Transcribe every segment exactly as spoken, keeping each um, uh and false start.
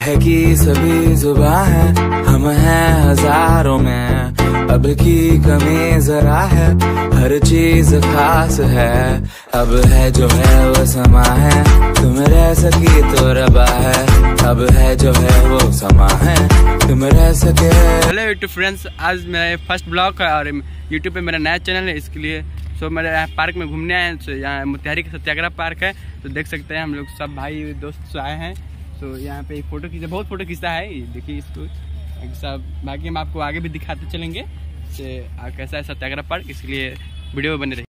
है कि सभी जुबां है, हम हैं हजारों में, अब की कमी जरा है, हर चीज खास है। अब है जो है वो समा है, तुम रह सकी तो रबा है, अब है जो है वो समा है, तुम रह सके। हेलो यूट्यूब फ्रेंड्स, आज मेरा फर्स्ट ब्लॉग है और यूट्यूब पे मेरा नया चैनल है, इसके लिए सो मेरे यहाँ पार्क में घूमने आए हैं। तो यहाँ मोतिहारी का सत्याग्रह पार्क है, तो देख सकते हैं हम लोग सब भाई दोस्त आए हैं। तो यहाँ पे फोटो खींचा, बहुत फोटो खींचता है, देखिए इसको सब। बाकी हम आपको आगे भी दिखाते चलेंगे से कैसा है सत्याग्रह पार्क, इसलिए वीडियो में बने रहिए।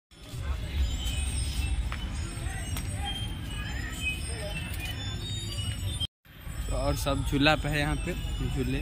तो और सब झूला पे है, यहाँ पे झूले।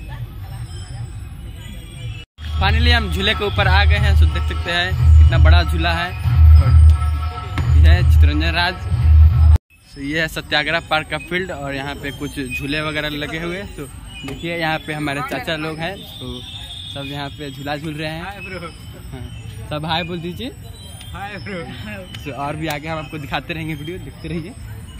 फाइनली हम झूले के ऊपर आ गए हैं, तो देख सकते हैं कितना बड़ा झूला है। और यह है चितरंजन राज। तो ये है सत्याग्रह पार्क का फील्ड और यहाँ पे कुछ झूले वगैरह लगे हुए। तो देखिए यहाँ पे हमारे चाचा लोग हैं, तो सब यहाँ पे झूला झूल रहे हैं। Hi bro. हाँ, सब हाय बोल दीजिए। Hi bro. तो और भी आगे हम आपको दिखाते रहेंगे, वीडियो देखते रहिए।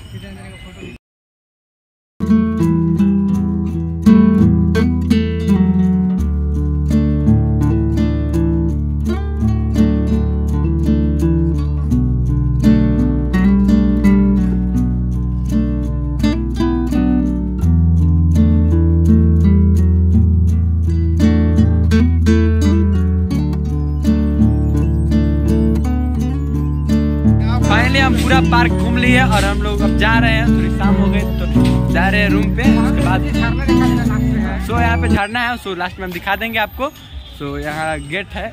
हम पूरा पार्क घूम लिए और हम लोग अब जा रहे हैं, थोड़ी शाम हो गई तो जा रहे हैं रूम पे। उसके बाद सो यहाँ पे झरना है, सो लास्ट में हम दिखा देंगे आपको। सो यहाँ गेट है,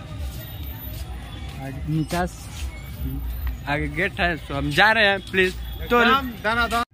नीचे आगे गेट है, सो हम जा रहे हैं। प्लीज तो